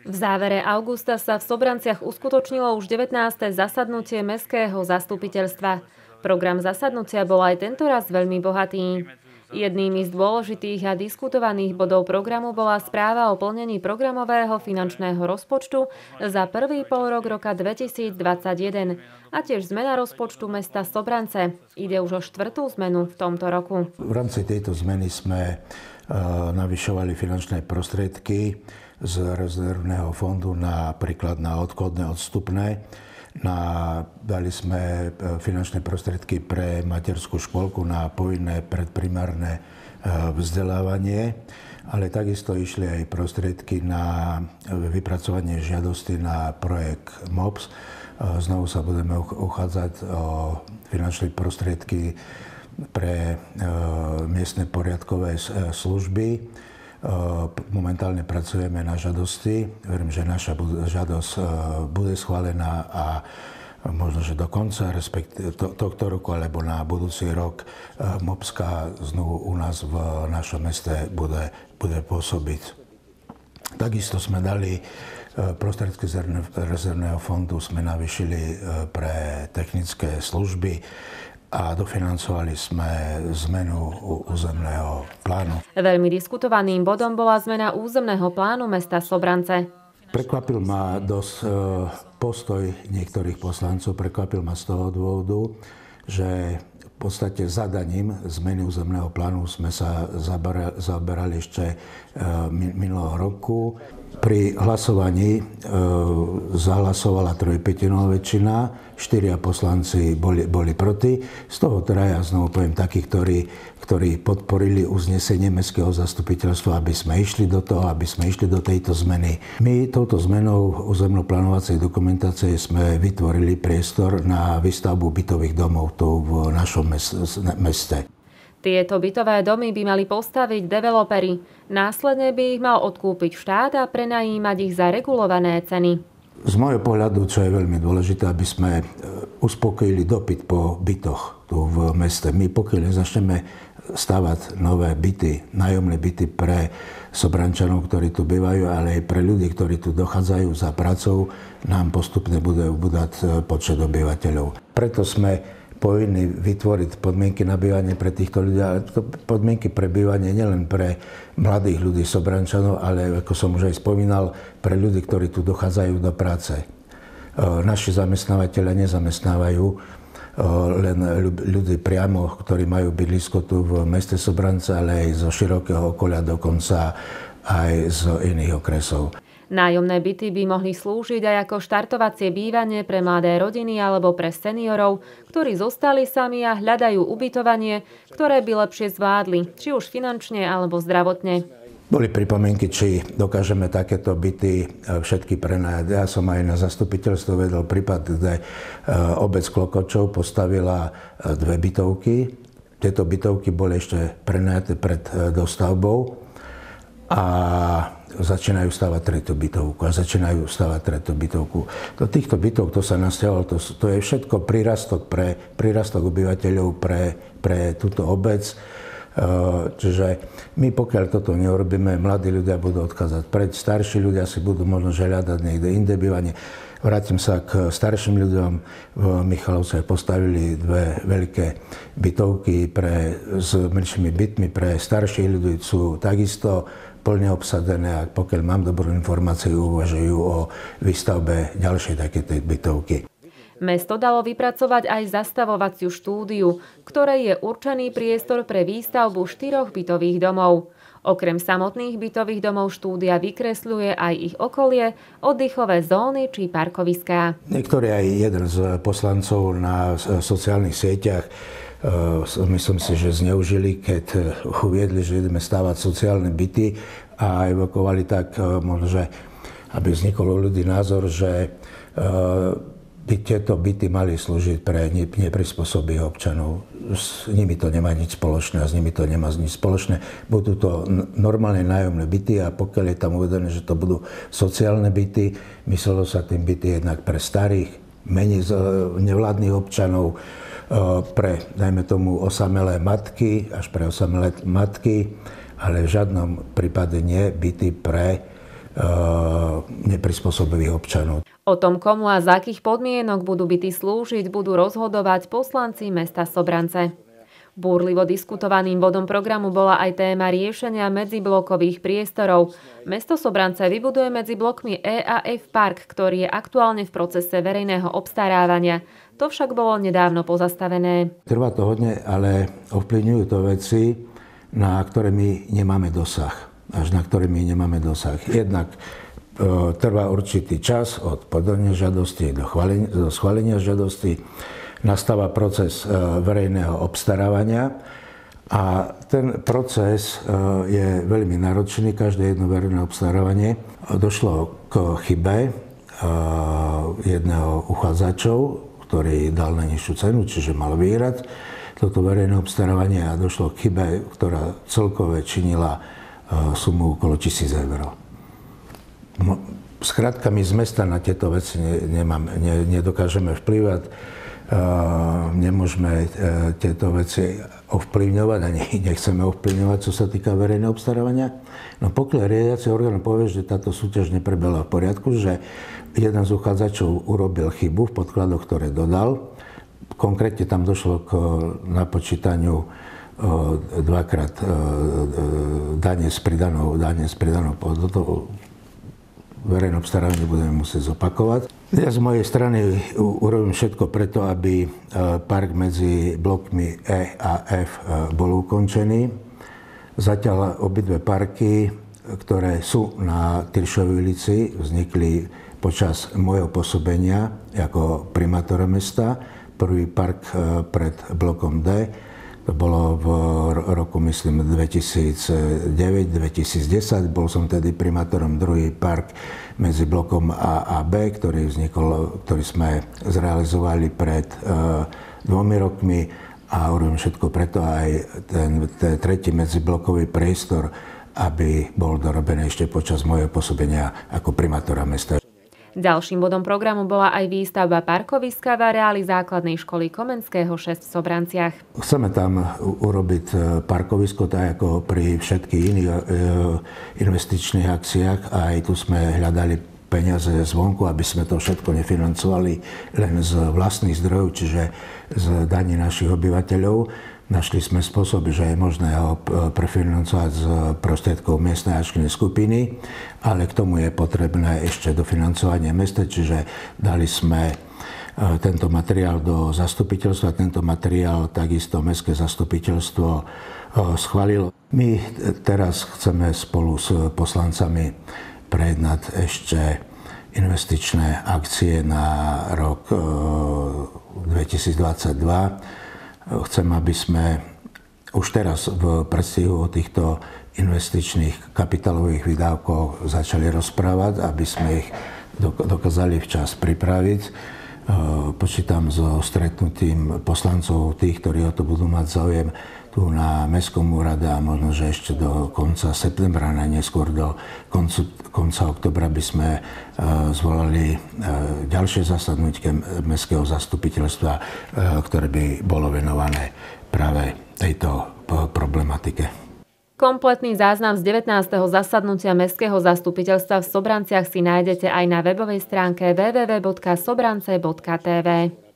V závere augusta sa v Sobranciach uskutočnilo už 19. zasadnutie mestského zastupiteľstva. Program zasadnutia bol aj tentoraz veľmi bohatý. Jednými z dôležitých a diskutovaných bodov programu bola správa o plnení programového finančného rozpočtu za prvý polrok roka 2021 a tiež zmena rozpočtu mesta Sobrance. Ide už o štvrtú zmenu v tomto roku. V rámci tejto zmeny sme navyšovali finančné prostriedky z rezervného fondu napríklad na odchodné odstupné. Dali sme finančné prostriedky pre materskú škôlku na povinné predprimárne vzdelávanie, ale takisto išli aj prostriedky na vypracovanie žiadosti na projekt MOPS. Znovu sa budeme uchádzať o finančné prostriedky pre miestne poriadkové služby. Momentálne pracujeme na žiadosti. Verím, že naša žiadosť bude schválená a možno, že do konca, respektíve tohto roku alebo na budúci rok MOPSka znovu u nás v našom meste bude pôsobiť. Takisto sme dali prostriedky z rezervného fondu, sme navýšili pre technické služby a dofinancovali sme zmenu územného plánu. Veľmi diskutovaným bodom bola zmena územného plánu mesta Sobrance. Prekvapil ma dosť postoj niektorých poslancov. Prekvapil ma z toho dôvodu, že v podstate zadaním zmeny územného plánu sme sa zaoberali ešte minulého roku. Pri hlasovaní zahlasovala trojpätinová väčšina, 4 poslanci boli proti. Z toho teda ja znovu poviem takí, ktorí podporili uznesenie mestského zastupiteľstva, aby sme išli do toho, aby sme išli do tejto zmeny. My touto zmenou územno-plánovacej dokumentácie sme vytvorili priestor na výstavbu bytových domov tu v našom meste. Tieto bytové domy by mali postaviť developeri. Následne by ich mal odkúpiť štát a prenajímať ich za regulované ceny. Z môjho pohľadu, čo je veľmi dôležité, aby sme uspokojili dopyt po bytoch tu v meste. My pokiaľ nezačneme stavať nové byty, nájomné byty pre Sobrančanov, ktorí tu bývajú, ale aj pre ľudí, ktorí tu dochádzajú za pracou, nám postupne bude ubúdať počet obyvateľov. Preto sme povinní vytvoriť podmienky na bývanie pre týchto ľudí, ale podmienky pre bývanie nielen pre mladých ľudí Sobrančanov, ale ako som už aj spomínal, pre ľudí, ktorí tu dochádzajú do práce. Naši zamestnávateľia nezamestnávajú len ľudí priamo, ktorí majú bydlisko tu v meste Sobrance, ale aj zo širokého okolia, dokonca aj z iných okresov. Nájomné byty by mohli slúžiť aj ako štartovacie bývanie pre mladé rodiny alebo pre seniorov, ktorí zostali sami a hľadajú ubytovanie, ktoré by lepšie zvládli, či už finančne alebo zdravotne. Boli pripomienky, či dokážeme takéto byty všetky prenajať. Ja som aj na zastupiteľstve vedel prípad, kde obec Klokočov postavila 2 bytovky. Tieto bytovky boli ešte prenajaté pred dostavbou a začínajú stavať tretiu bytovku. Do týchto bytov, to sa nasťahovalo, to je všetko prírastok obyvateľov pre túto obec. Čiže my pokiaľ toto neurobíme, mladí ľudia budú odchádzať preč, starší ľudia si budú možno hľadať niekde inde bývanie. Vrátim sa k starším ľuďom. V Michalovciach postavili 2 veľké bytovky s menšími bytmi pre starších ľudí, sú takisto plne obsadené a pokiaľ mám dobrú informáciu, uvažujú o výstavbe ďalšej takéto bytovky. Mesto dalo vypracovať aj zastavovaciu štúdiu, ktorej je určený priestor pre výstavbu 4 bytových domov. Okrem samotných bytových domov štúdia vykresľuje aj ich okolie, oddychové zóny či parkoviská. Niektorí aj jeden z poslancov na sociálnych sieťach myslím si, že zneužili, keď uviedli, že ideme stavať sociálne byty a evokovali tak možno, že aby vznikol u ľudí názor, že by tieto byty mali slúžiť pre neprispôsobých občanov. S nimi to nemá nič spoločné a s nimi to nemá nič spoločné. Budú to normálne nájomné byty a pokiaľ je tam uvedené, že to budú sociálne byty, myslelo sa tým byty jednak pre starých, menej nevládnych občanov, pre, dajme tomu, osamelé matky, až pre osamelé matky, ale v žiadnom prípade nie byty pre neprispôsobivých občanov. O tom, komu a za akých podmienok budú byty slúžiť, budú rozhodovať poslanci mesta Sobrance. Búrlivo diskutovaným bodom programu bola aj téma riešenia medziblokových priestorov. Mesto Sobrance vybuduje medzi blokmi E a F park, ktorý je aktuálne v procese verejného obstarávania. To však bolo nedávno pozastavené. Trvá to hodne, ale ovplyvňujú to veci, na ktoré my nemáme dosah. Až na ktoré my nemáme dosah. Jednak trvá určitý čas od podania žiadosti do schválenia žiadosti. Nastáva proces verejného obstarávania a ten proces je veľmi náročný, každé jedno verejné obstarávanie. Došlo k chybe jedného uchádzačov, ktorý dal najnižšiu cenu, čiže mal vyhrať toto verejné obstarávanie a došlo k chybe, ktorá celkové činila sumu okolo 1000 eur. Skrátka, my z mesta na tieto veci nedokážeme vplyvať. Nemôžeme tieto veci ovplyvňovať a nechceme ovplyvňovať, čo sa týka verejného obstarávania. No pokiaľ riadiaci orgán povie, že táto súťaž neprebehla v poriadku, že jeden z uchádzačov urobil chybu v podkladoch, ktoré dodal, konkrétne tam došlo k napočítaniu dvakrát dane s pridanou hodnotou, verejné obstarávanie budeme musieť zopakovať. Ja z mojej strany urobím všetko preto, aby park medzi blokmi E a F bol ukončený. Zatiaľ obidve parky, ktoré sú na Tyršovej ulici, vznikli počas môjho pôsobenia ako primátora mesta. Prvý park pred blokom D, to bolo v roku, myslím, 2009-2010. Bol som tedy primátorom. Druhý park medzi blokom A a B, ktorý sme zrealizovali pred 2 rokmi a urobím všetko preto aj ten tretí medziblokový priestor, aby bol dorobený ešte počas môjho pôsobenia ako primátora mesta. Ďalším bodom programu bola aj výstavba parkoviska v areáli základnej školy Komenského 6 v Sobranciach. Chceme tam urobiť parkovisko tak ako pri všetkých iných investičných akciách. Aj tu sme hľadali peniaze zvonku, aby sme to všetko nefinancovali len z vlastných zdrojov, čiže z daní našich obyvateľov. Našli sme spôsob, že je možné ho prefinancovať z prostriedkov miestnej akčnej skupiny, ale k tomu je potrebné ešte dofinancovanie mesta, čiže dali sme tento materiál do zastupiteľstva. Tento materiál takisto mestské zastupiteľstvo schválilo. My teraz chceme spolu s poslancami prejednať ešte investičné akcie na rok 2022. Chcem, aby sme už teraz v predstihu o týchto investičných kapitálových výdavkoch začali rozprávať, aby sme ich dokázali včas pripraviť. Počítam so stretnutím poslancov, tých, ktorí o to budú mať záujem, tu na Mestskom úrade a možno, že ešte do konca septembra, najneskôr do konca oktobra by sme zvolali ďalšie zasadnutie Mestského zastupiteľstva, ktoré by bolo venované práve tejto problematike. Kompletný záznam z 19. zasadnutia Mestského zastupiteľstva v Sobranciach si nájdete aj na webovej stránke www.sobrance.tv.